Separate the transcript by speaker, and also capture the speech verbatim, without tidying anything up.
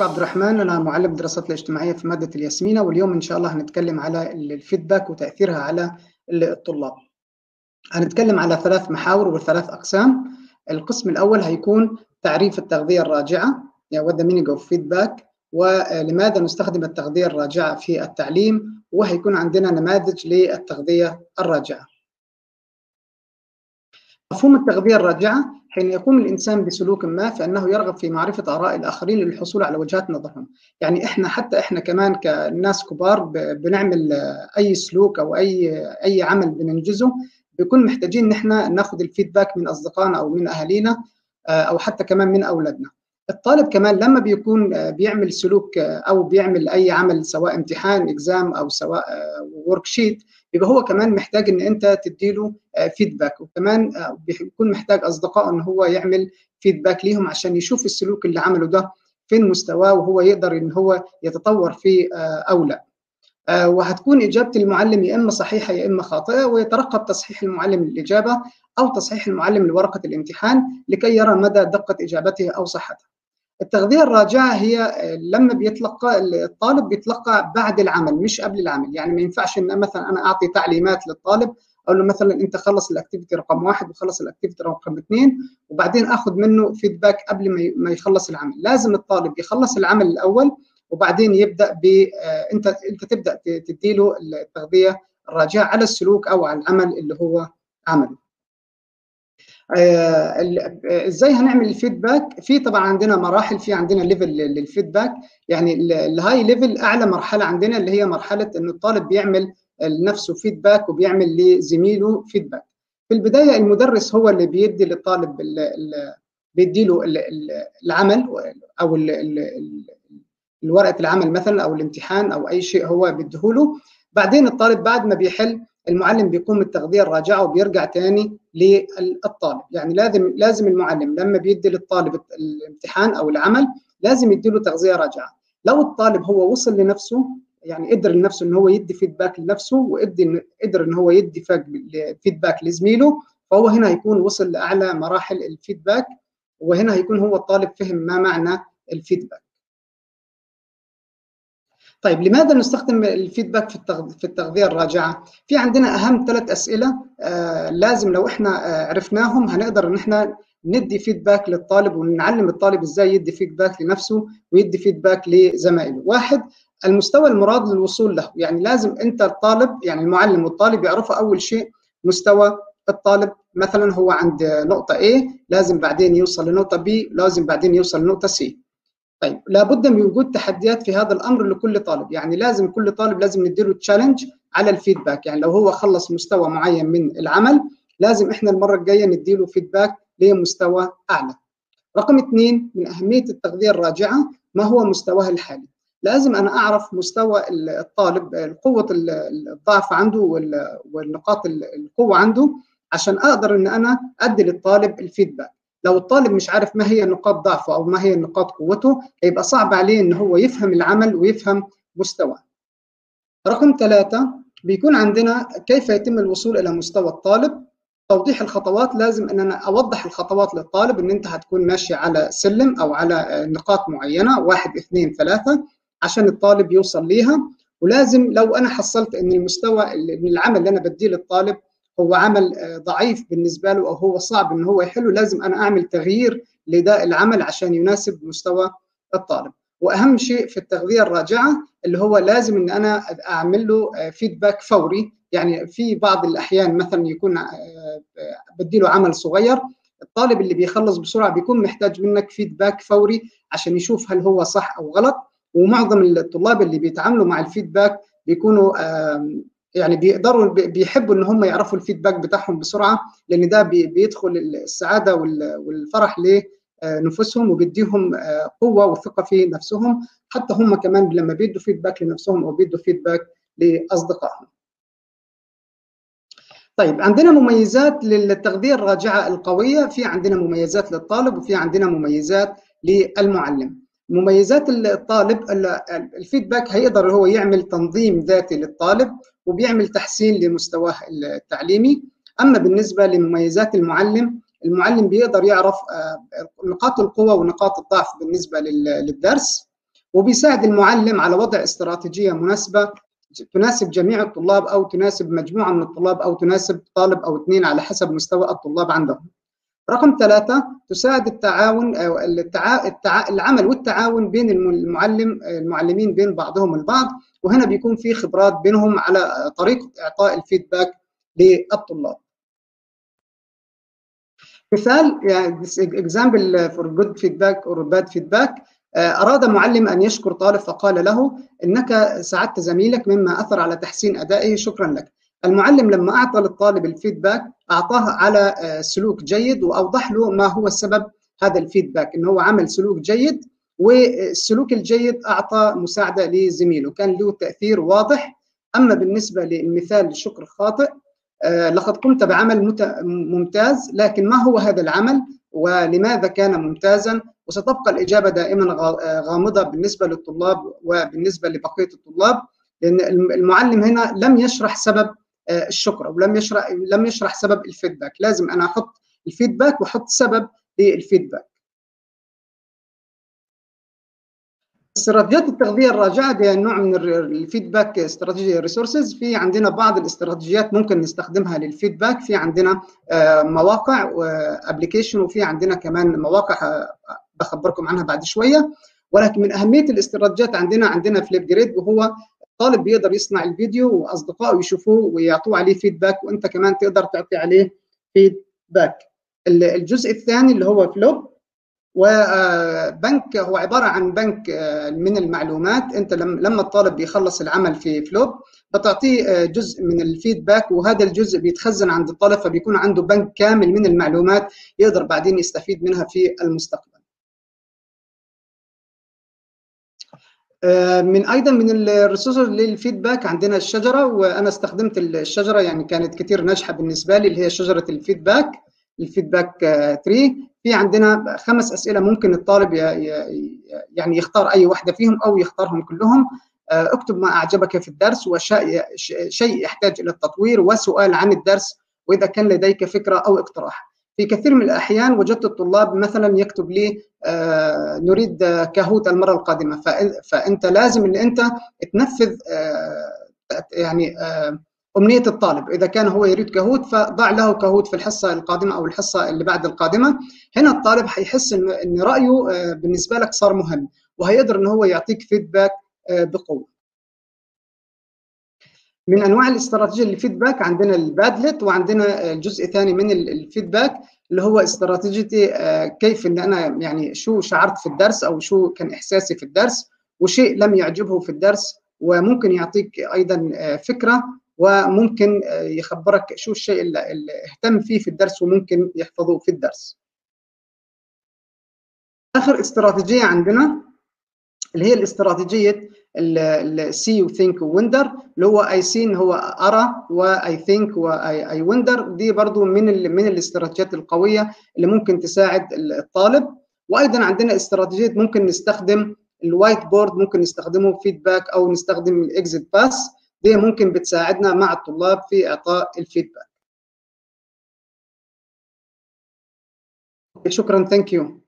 Speaker 1: عبد الرحمن، أنا معلم الدراسات الاجتماعية في مادة الياسمينة، واليوم إن شاء الله هنتكلم على الفيدباك وتأثيرها على الطلاب. هنتكلم على ثلاث محاور وثلاث أقسام. القسم الأول هيكون تعريف التغذية الراجعة، يعني what the meaning of feedback، ولماذا نستخدم التغذية الراجعة في التعليم، وهيكون عندنا نماذج للتغذية الراجعة. مفهوم التغذية الراجعة: حين يقوم الإنسان بسلوك ما فإنه يرغب في معرفة آراء الآخرين للحصول على وجهات نظرهم. يعني إحنا حتى إحنا كمان كناس كبار بنعمل أي سلوك أو أي أي عمل بننجزه، بيكون محتاجين إن إحنا ناخد الفيدباك من أصدقائنا أو من أهالينا أو حتى كمان من أولادنا. الطالب كمان لما بيكون بيعمل سلوك أو بيعمل أي عمل، سواء امتحان إكزام أو سواء ورك شيت، يبقى هو كمان محتاج ان انت تديله فيدباك، وكمان بيكون محتاج اصدقائه ان هو يعمل فيدباك ليهم عشان يشوف السلوك اللي عمله ده فين مستواه، وهو يقدر ان هو يتطور فيه او لا. وهتكون اجابه المعلم يا اما صحيحه يا اما خاطئه، ويترقب تصحيح المعلم للاجابه او تصحيح المعلم لورقه الامتحان لكي يرى مدى دقه اجابته او صحتها. التغذية الراجعة هي لما بيتلقى الطالب بيتلقى بعد العمل مش قبل العمل. يعني ما ينفعش ان مثلا انا اعطي تعليمات للطالب، اقول له مثلا انت خلص الاكتيفيتي رقم واحد وخلص الاكتيفيتي رقم اثنين وبعدين اخذ منه فيدباك قبل ما يخلص العمل. لازم الطالب يخلص العمل الاول وبعدين يبدا ب انت انت تبدا تديله التغذية الراجعة على السلوك او على العمل اللي هو عمله. ازاي هنعمل الفيدباك؟ في طبعا عندنا مراحل، في عندنا ليفل للفيدباك. يعني الهاي ليفل اعلى مرحله عندنا اللي هي مرحله ان الطالب بيعمل لنفسه فيدباك وبيعمل لزميله فيدباك. في البدايه المدرس هو اللي بيدي للطالب بيدي له العمل او الورقه العمل مثلا او الامتحان او اي شيء هو بيديهوله. بعدين الطالب بعد ما بيحل المعلم بيقوم بالتغذية الراجعة وبيرجع تاني للطالب. يعني لازم لازم المعلم لما بيدي للطالب الامتحان أو العمل لازم يديله تغذية راجعة. لو الطالب هو وصل لنفسه، يعني قدر لنفسه إن هو يدي فيدباك لنفسه وقدر قدر إن هو يدي فيدباك لزميله، فهو هنا هيكون وصل لأعلى مراحل الفيدباك، وهنا هيكون هو الطالب فهم ما معنى الفيدباك. طيب لماذا نستخدم الفيدباك في التغذية الراجعة؟ في عندنا أهم ثلاث أسئلة آه لازم لو إحنا آه عرفناهم هنقدر إن إحنا ندي فيدباك للطالب ونعلم الطالب إزاي يدي فيدباك لنفسه ويدي فيدباك لزمائله. واحد، المستوى المراد للوصول له. يعني لازم أنت الطالب، يعني المعلم والطالب يعرفوا أول شيء مستوى الطالب. مثلا هو عند نقطة A لازم بعدين يوصل لنقطة B، لازم بعدين يوصل لنقطة C. طيب لابد من وجود تحديات في هذا الامر لكل طالب. يعني لازم كل طالب لازم نديله تشالنج على الفيدباك. يعني لو هو خلص مستوى معين من العمل لازم احنا المره الجايه نديله فيدباك لمستوى اعلى. رقم اثنين، من اهميه التغذيه الراجعه ما هو مستواه الحالي. لازم انا اعرف مستوى الطالب، قوه الضعف عنده والنقاط القوه عنده، عشان اقدر ان انا ادي للطالب الفيدباك. لو الطالب مش عارف ما هي نقاط ضعفه او ما هي نقاط قوته هيبقى صعب عليه ان هو يفهم العمل ويفهم مستواه. رقم ثلاثة، بيكون عندنا كيف يتم الوصول الى مستوى الطالب. توضيح الخطوات، لازم ان انا اوضح الخطوات للطالب ان انت هتكون ماشي على سلم او على نقاط معينة، واحد اثنين ثلاثة، عشان الطالب يوصل ليها. ولازم لو انا حصلت ان المستوى من العمل اللي انا بديه للطالب هو عمل ضعيف بالنسبه له او هو صعب ان هو يحله، لازم انا اعمل تغيير لده العمل عشان يناسب مستوى الطالب. واهم شيء في التغذيه الراجعه اللي هو لازم ان انا اعمل له فيدباك فوري. يعني في بعض الاحيان مثلا يكون بدي له عمل صغير، الطالب اللي بيخلص بسرعه بيكون محتاج منك فيدباك فوري عشان يشوف هل هو صح او غلط. ومعظم الطلاب اللي بيتعاملوا مع الفيدباك بيكونوا يعني بيقدروا بيحبوا ان هم يعرفوا الفيدباك بتاعهم بسرعه، لان ده بيدخل السعاده والفرح لنفوسهم وبيديهم قوه وثقه في نفسهم. حتى هم كمان لما بيدوا فيدباك لنفسهم او بيدوا فيدباك لاصدقائهم. طيب عندنا مميزات للتغذيه الراجعه القويه، في عندنا مميزات للطالب وفي عندنا مميزات للمعلم. مميزات الطالب، الفيدباك هيقدر هو يعمل تنظيم ذاتي للطالب وبيعمل تحسين لمستواه التعليمي. اما بالنسبه لمميزات المعلم، المعلم بيقدر يعرف نقاط القوه ونقاط الضعف بالنسبه للدرس، وبيساعد المعلم على وضع استراتيجية مناسبة تناسب جميع الطلاب أو تناسب مجموعة من الطلاب أو تناسب طالب أو اثنين على حسب مستوى الطلاب عندهم. رقم ثلاثة، تساعد التعاون أو التع... التع... العمل والتعاون بين المعلم المعلمين بين بعضهم البعض، وهنا بيكون في خبرات بينهم على طريقة إعطاء الفيدباك للطلاب. مثال يعني example for good feedback or bad feedback. أراد معلم أن يشكر طالب فقال له إنك ساعدت زميلك مما أثر على تحسين أدائه، شكرا لك. المعلم لما أعطى للطالب الفيدباك أعطاه على سلوك جيد وأوضح له ما هو السبب هذا الفيدباك، إنه هو عمل سلوك جيد، والسلوك الجيد أعطى مساعدة لزميله، كان له تأثير واضح. أما بالنسبة للمثال الشكر الخاطئ، لقد قمت بعمل ممتاز، لكن ما هو هذا العمل ولماذا كان ممتازا؟ وستبقى الإجابة دائما غامضة بالنسبة للطلاب وبالنسبة لبقية الطلاب، لأن المعلم هنا لم يشرح سبب الشكر ولم يشرح لم يشرح سبب الفيدباك. لازم أنا أحط الفيدباك وأحط سبب للفيدباك. استراتيجيات التغذية الراجعة دي نوع من الفيدباك استراتيجي ريسورسز. في عندنا بعض الاستراتيجيات ممكن نستخدمها للفيدباك، في عندنا مواقع وابلكيشن، وفي عندنا كمان مواقع بخبركم عنها بعد شوية. ولكن من أهمية الاستراتيجيات عندنا عندنا فليب جريد، وهو الطالب بيقدر يصنع الفيديو وأصدقائه يشوفوه ويعطوه عليه فيدباك، وأنت كمان تقدر تعطي عليه فيدباك. الجزء الثاني اللي هو فلوب، وبنك هو عبارة عن بنك من المعلومات. أنت لما الطالب بيخلص العمل في فلوب بتعطيه جزء من الفيدباك، وهذا الجزء بيتخزن عند الطالب، فبيكون عنده بنك كامل من المعلومات يقدر بعدين يستفيد منها في المستقبل. من أيضا من الريسورسز للفيدباك عندنا الشجرة، وأنا استخدمت الشجرة يعني كانت كتير ناجحة بالنسبة لي، اللي هي شجرة الفيدباك الفيدباك تري. في عندنا خمس أسئلة ممكن الطالب يعني يختار أي واحدة فيهم أو يختارهم كلهم. اكتب ما أعجبك في الدرس وشيء يحتاج إلى التطوير، وسؤال عن الدرس، وإذا كان لديك فكرة أو اقتراح. في كثير من الأحيان وجدت الطلاب مثلا يكتب لي آه نريد كهوت المرة القادمة، فأنت لازم أن أنت تنفذ آه يعني آه أمنية الطالب. إذا كان هو يريد كهوت فضع له كهوت في الحصة القادمة أو الحصة اللي بعد القادمة. هنا الطالب هيحس إن إن رأيه آه بالنسبة لك صار مهم، وهيقدر إن هو يعطيك فيدباك آه بقوة. من انواع الاستراتيجيه للفيدباك عندنا البادلت، وعندنا الجزء الثاني من الفيدباك اللي هو استراتيجيتي كيف ان انا يعني شو شعرت في الدرس او شو كان احساسي في الدرس، وشيء لم يعجبه في الدرس، وممكن يعطيك ايضا فكره، وممكن يخبرك شو الشيء اللي اهتم فيه في الدرس وممكن يحفظه في الدرس. اخر استراتيجيه عندنا اللي هي الاستراتيجيه السي وثينك ووندر، اللي هو اي سين هو ارى، واي ثينك واي وندر. دي برضو من ال من الاستراتيجيات القويه اللي ممكن تساعد الطالب. وايضا عندنا استراتيجيه ممكن نستخدم الوايت بورد، ممكن نستخدمه فيدباك او نستخدم الاكزيت باس. دي ممكن بتساعدنا مع الطلاب في اعطاء الفيدباك. شكرا. ثانك يو.